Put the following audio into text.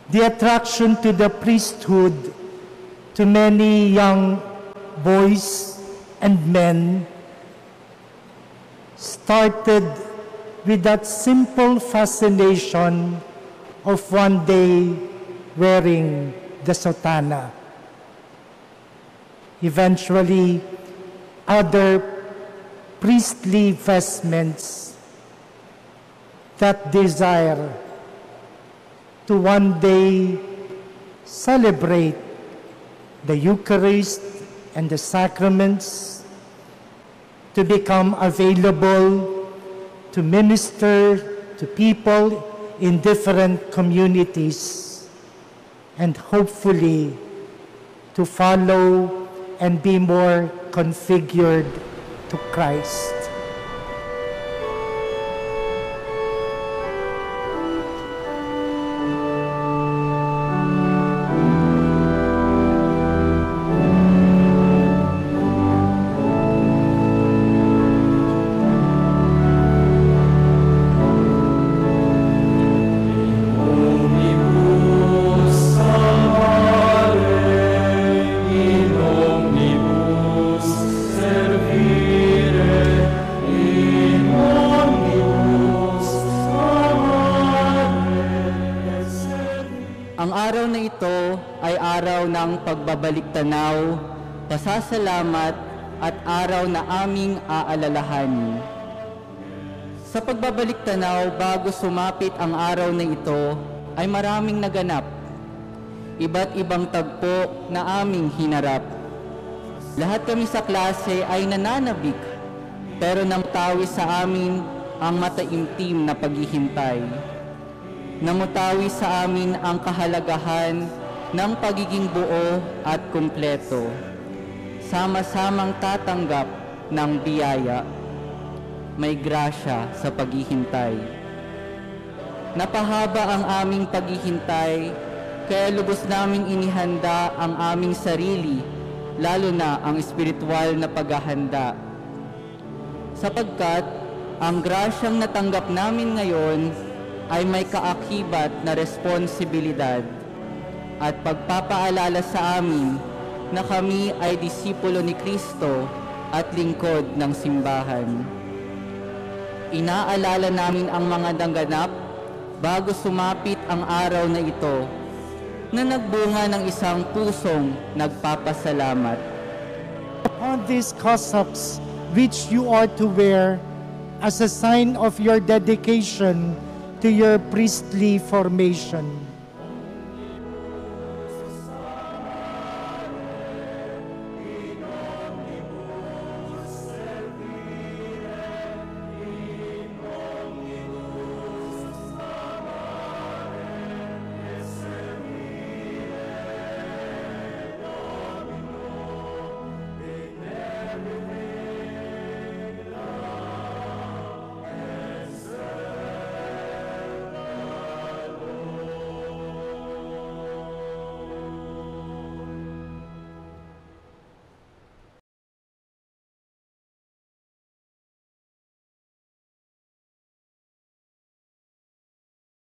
The attraction to the priesthood to many young boys and men started with that simple fascination of one day wearing the soutane. Eventually, other priestly vestments, that desire to one day celebrate the Eucharist and the sacraments, to become available to minister to people in different communities, and hopefully to follow and be more configured to Christ. Pagbabalik-tanaw, pasasalamat at araw na aming aalalahanin. Sa pagbabalik-tanaw bago sumapit ang araw na ito ay maraming naganap. Iba't ibang tagpo na aming hinarap. Lahat kami sa klase ay nananabik, pero namutawi sa amin ang mataimtim na paghihintay. Namutawi sa amin ang kahalagahan ng pagiging buo at kumpleto, sama-samang tatanggap ng biyaya. May grasya sa paghihintay. Napahaba ang aming paghihintay, kaya lubos naming inihanda ang aming sarili, lalo na ang espiritual na paghahanda. Sapagkat ang grasyang natanggap namin ngayon ay may kaakibat na responsibilidad at pagpapaalala sa amin na kami ay disipulo ni Kristo at lingkod ng simbahan. Inaalala namin ang mga naganap bago sumapit ang araw na ito, na nagbunga ng isang pusong nagpapasalamat. On these cassocks, which you are to wear as a sign of your dedication to your priestly formation,